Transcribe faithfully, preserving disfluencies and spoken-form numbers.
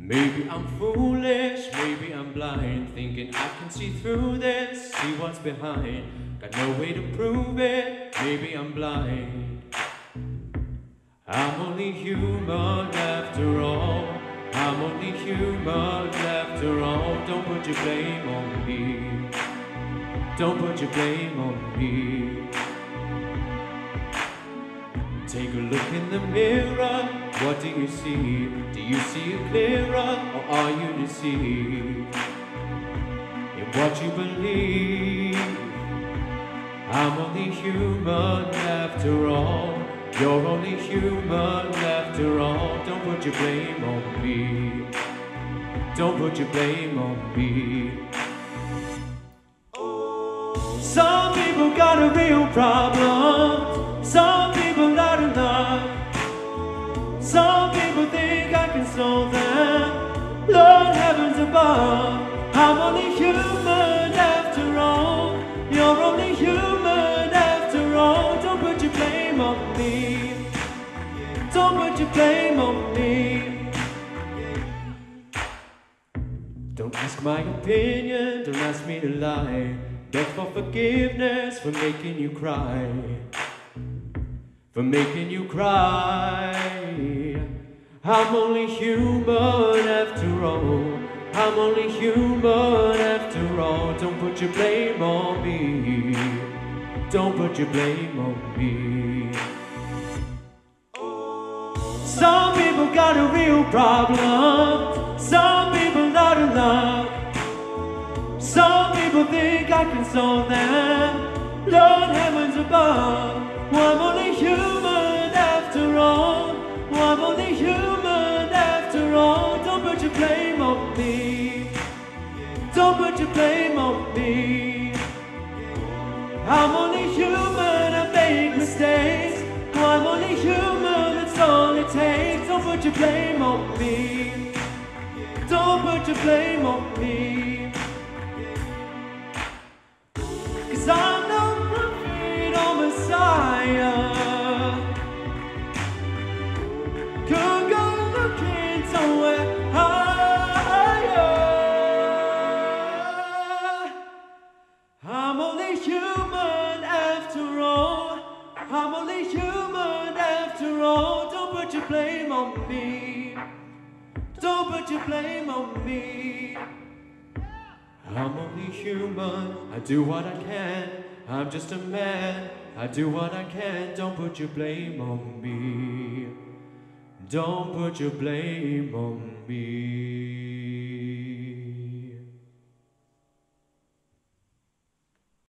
Maybe I'm foolish, maybe I'm blind, thinking I can see through this, see what's behind. Got no way to prove it, maybe I'm blind. I'm only human after all. I'm only human after all. Don't put your blame on me. Don't put your blame on me. Take a look in the mirror. What do you see? Do you see it clearer, or are you deceived in what you believe? I'm only human after all. You're only human after all. Don't put your blame on me. Don't put your blame on me. Some people got a real problem. Some people out of love. Some people think I can solve them. Lord heavens above, I'm only human after all. You're only human after all. Don't put your blame on me. Don't put your blame on me. Don't ask my opinion, don't ask me to lie. Beg for forgiveness for making you cry. For making you cry. I'm only human after all. I'm only human after all. Don't put your blame on me. Don't put your blame on me. Some people got a real problem. Some people out of love. Some people think I can solve them. Lord heavens above, well, I'm only human after all. Well, I'm only human after all. Don't put your blame on me. Don't put your blame on me. I'm only human, I make mistakes. Well, I'm only human, that's all it takes. Don't put your blame on me. Don't put your blame on me. 'Cause I'm no prophet or Messiah. Could go looking somewhere higher. I'm only human after all. I'm only human after all. Don't put your blame on me. Don't put your blame on me. I'm only human, I do what I can. I'm just a man, I do what I can. Don't put your blame on me. Don't put your blame on me.